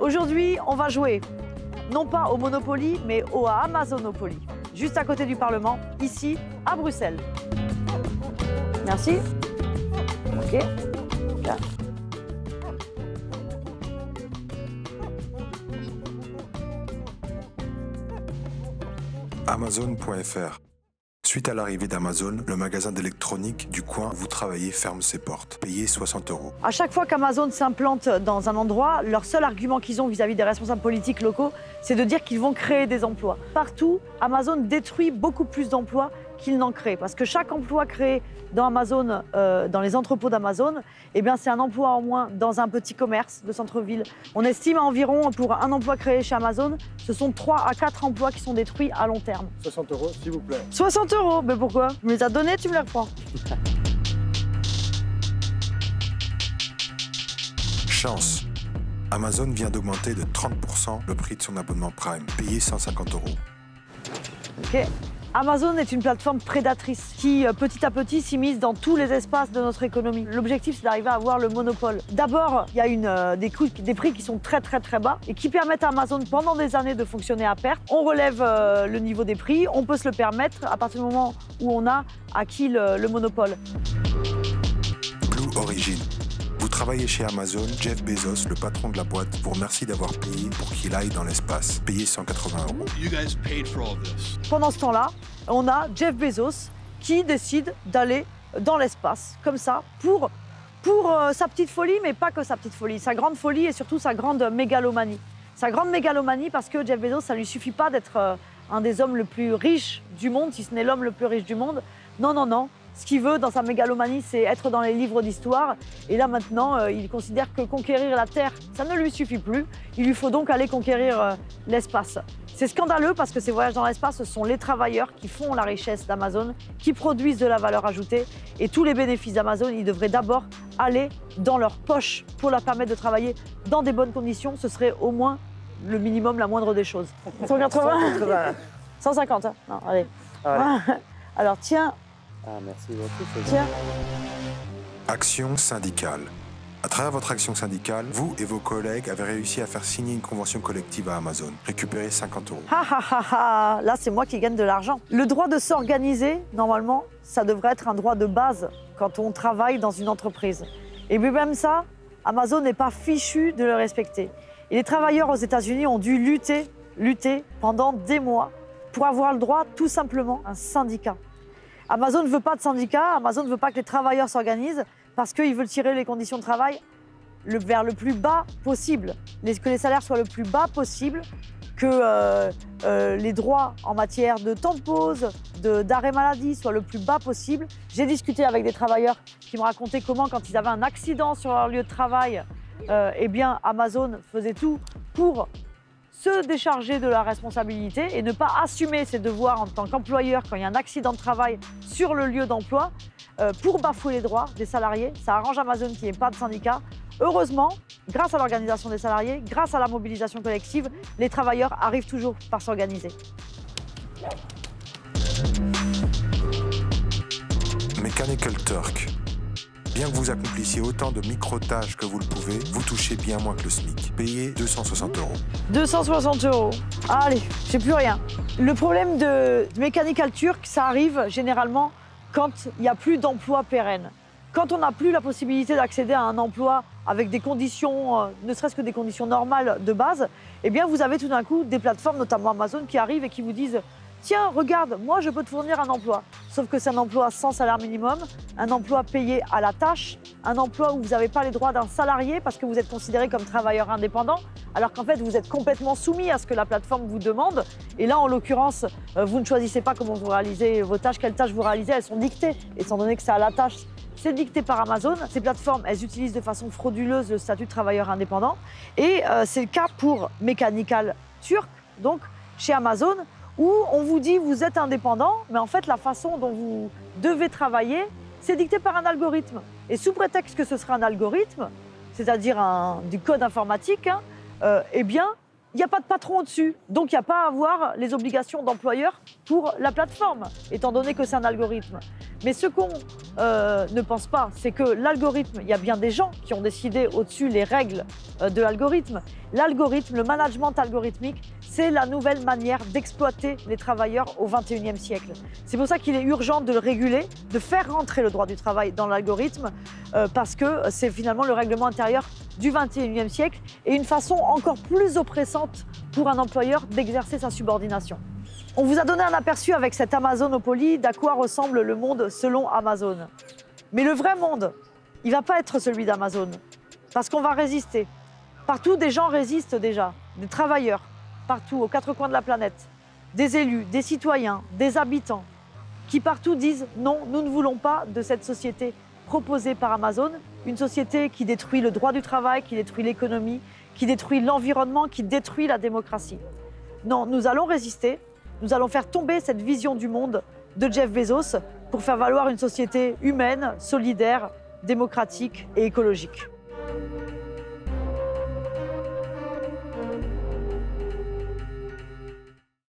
Aujourd'hui, on va jouer non pas au Monopoly, mais au Amazonopoly, juste à côté du Parlement, ici, à Bruxelles. Merci. OK. Là. Amazon.fr. Suite à l'arrivée d'Amazon, le magasin d'électronique du coin où vous travaillez ferme ses portes. Payez 60 €. À chaque fois qu'Amazon s'implante dans un endroit, leur seul argument qu'ils ont vis-à-vis des responsables politiques locaux, c'est de dire qu'ils vont créer des emplois. Partout, Amazon détruit beaucoup plus d'emplois qu'il n'en crée. Parce que chaque emploi créé dans Amazon, dans les entrepôts d'Amazon, eh bien, c'est un emploi en moins dans un petit commerce de centre-ville. On estime environ, pour un emploi créé chez Amazon, ce sont 3 à 4 emplois qui sont détruits à long terme. 60 €, s'il vous plaît. 60 €? Mais pourquoi? Tu me les as donnés, tu me les reprends. Chance. Amazon vient d'augmenter de 30% le prix de son abonnement Prime. Payez 150 €. OK. Amazon est une plateforme prédatrice qui, petit à petit, s'immisce dans tous les espaces de notre économie. L'objectif, c'est d'arriver à avoir le monopole. D'abord, il y a des prix qui sont très bas et qui permettent à Amazon, pendant des années, de fonctionner à perte. On relève le niveau des prix, on peut se le permettre à partir du moment où on a acquis le monopole. Blue Origin. Vous travaillez chez Amazon, Jeff Bezos, le patron de la boîte, vous remercie d'avoir payé pour qu'il aille dans l'espace. Payez 180 €. You guys paid for all this. Pendant ce temps-là, on a Jeff Bezos qui décide d'aller dans l'espace, comme ça, pour sa petite folie, mais pas que sa petite folie, sa grande folie et surtout sa grande mégalomanie. Sa grande mégalomanie parce que Jeff Bezos, ça ne lui suffit pas d'être un des hommes le plus riches du monde, si ce n'est l'homme le plus riche du monde. Non, non, non. Ce qu'il veut dans sa mégalomanie, c'est être dans les livres d'histoire. Et là, maintenant, il considère que conquérir la Terre, ça ne lui suffit plus. Il lui faut donc aller conquérir l'espace. C'est scandaleux parce que ces voyages dans l'espace, ce sont les travailleurs qui font la richesse d'Amazon, qui produisent de la valeur ajoutée. Et tous les bénéfices d'Amazon, ils devraient d'abord aller dans leur poche pour leur permettre de travailler dans des bonnes conditions. Ce serait au moins le minimum, la moindre des choses. 180 150, hein? Non, allez. Ah ouais. Alors, tiens. Ah, merci beaucoup. Tiens. Action syndicale. À travers votre action syndicale, vous et vos collègues avez réussi à faire signer une convention collective à Amazon. Récupérez 50 €. Ha ha ha ha! Là, c'est moi qui gagne de l'argent. Le droit de s'organiser, normalement, ça devrait être un droit de base quand on travaille dans une entreprise. Et puis même ça, Amazon n'est pas fichu de le respecter. Et les travailleurs aux États-Unis ont dû lutter pendant des mois pour avoir le droit, tout simplement, à un syndicat. Amazon ne veut pas de syndicat, Amazon ne veut pas que les travailleurs s'organisent parce qu'ils veulent tirer les conditions de travail vers le plus bas possible, que les salaires soient le plus bas possible, que les droits en matière de temps de pause, d'arrêt maladie soient le plus bas possible. J'ai discuté avec des travailleurs qui me racontaient comment, quand ils avaient un accident sur leur lieu de travail, eh bien, Amazon faisait tout pour se décharger de la responsabilité et ne pas assumer ses devoirs en tant qu'employeur quand il y a un accident de travail sur le lieu d'emploi pour bafouer les droits des salariés. Ça arrange Amazon qu'il n'y ait pas de syndicat. Heureusement, grâce à l'organisation des salariés, grâce à la mobilisation collective, les travailleurs arrivent toujours par s'organiser. Mechanical Turk. Bien que vous accomplissiez autant de micro-tâches que vous le pouvez, vous touchez bien moins que le SMIC. Payez 260 €. 260 €. Allez, j'ai plus rien. Le problème de Mechanical Turk, ça arrive généralement quand il n'y a plus d'emploi pérenne. Quand on n'a plus la possibilité d'accéder à un emploi avec des conditions, ne serait-ce que des conditions normales de base, eh bien vous avez tout d'un coup des plateformes, notamment Amazon, qui arrivent et qui vous disent « Tiens, regarde, moi je peux te fournir un emploi ». Sauf que c'est un emploi sans salaire minimum, un emploi payé à la tâche, un emploi où vous n'avez pas les droits d'un salarié parce que vous êtes considéré comme travailleur indépendant, alors qu'en fait vous êtes complètement soumis à ce que la plateforme vous demande. Et là, en l'occurrence, vous ne choisissez pas comment vous réalisez vos tâches, quelles tâches vous réalisez, elles sont dictées, étant donné que c'est à la tâche. C'est dicté par Amazon. Ces plateformes, elles utilisent de façon frauduleuse le statut de travailleur indépendant. Et c'est le cas pour Mechanical Turk, donc chez Amazon, où on vous dit vous êtes indépendant, mais en fait la façon dont vous devez travailler, c'est dicté par un algorithme. Et sous prétexte que ce sera un algorithme, c'est-à-dire du code informatique, eh bien, Il n'y a pas de patron au-dessus, donc il n'y a pas à avoir les obligations d'employeur pour la plateforme, étant donné que c'est un algorithme. Mais ce qu'on ne pense pas, c'est que l'algorithme, il y a bien des gens qui ont décidé au-dessus les règles de l'algorithme. L'algorithme, le management algorithmique, c'est la nouvelle manière d'exploiter les travailleurs au XXIe siècle. C'est pour ça qu'il est urgent de le réguler, de faire rentrer le droit du travail dans l'algorithme, parce que c'est finalement le règlement intérieur du XXIe siècle et une façon encore plus oppressante pour un employeur d'exercer sa subordination. On vous a donné un aperçu avec cette Amazonopoly d'à quoi ressemble le monde selon Amazon. Mais le vrai monde, il ne va pas être celui d'Amazon, parce qu'on va résister. Partout, des gens résistent déjà, des travailleurs, partout, aux quatre coins de la planète, des élus, des citoyens, des habitants, qui partout disent non, nous ne voulons pas de cette société proposée par Amazon, une société qui détruit le droit du travail, qui détruit l'économie, qui détruit l'environnement, qui détruit la démocratie. Non, nous allons résister. Nous allons faire tomber cette vision du monde de Jeff Bezos pour faire valoir une société humaine, solidaire, démocratique et écologique.